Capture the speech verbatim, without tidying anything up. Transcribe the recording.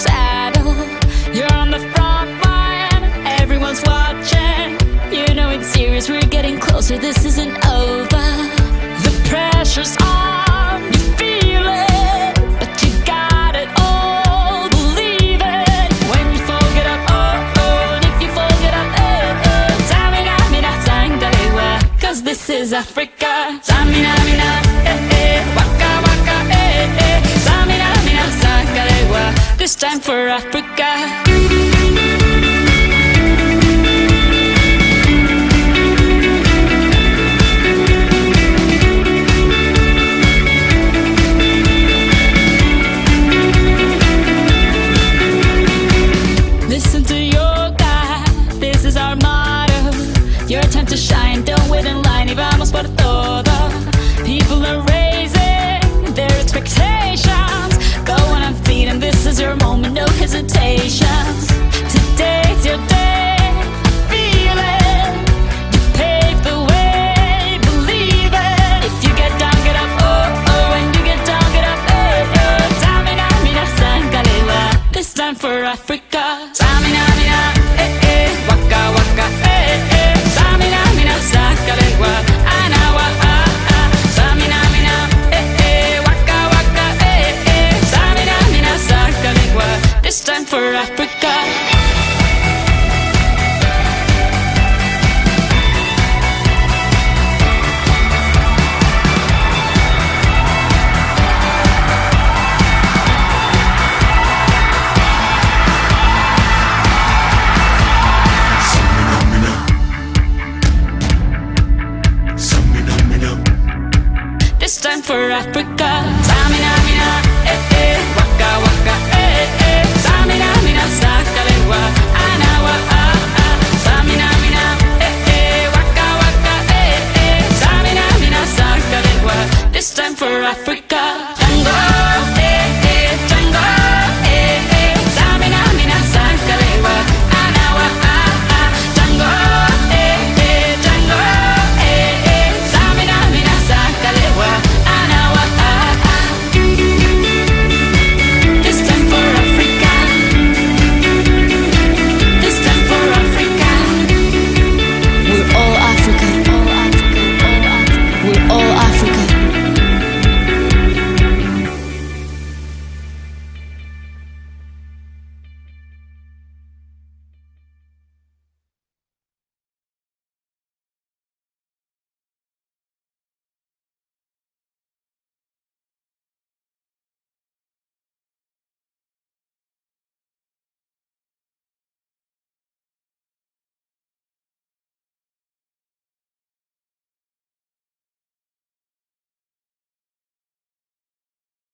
saddle. You're on the front line, everyone's watching. You know it's serious, we're getting closer, this isn't over. The pressure's on, you feel it, but you got it all, believe it. When you fall, get up, oh, oh, and if you fall, get up, oh, oh. Samina, mina, sangalewa, cause this is Africa. Samina, mina, eh, eh, waka, waka, eh, eh. Samina, mina, sangalewa, this time for Africa. Listen to your God, this is our motto. Your time to shine, don't wait in line, y vamos por todo. People are raising their expectations. Go on and feed them, this is your moment, no hesitations. Today's your day, feel it. You pave the way, believe it. If you get down, get up, oh, oh. When you get down, get up, oh, oh. Samina, mina, sangalewa, this time for Africa. Samina, mina, eh, eh, waka, waka, eh, eh. Samina, mina, sangalewa, anawa, ah, ah. Samina, mina, eh, eh, waka, waka, eh, eh. Samina, mina, sangalewa, this time for Africa. This time for Africa.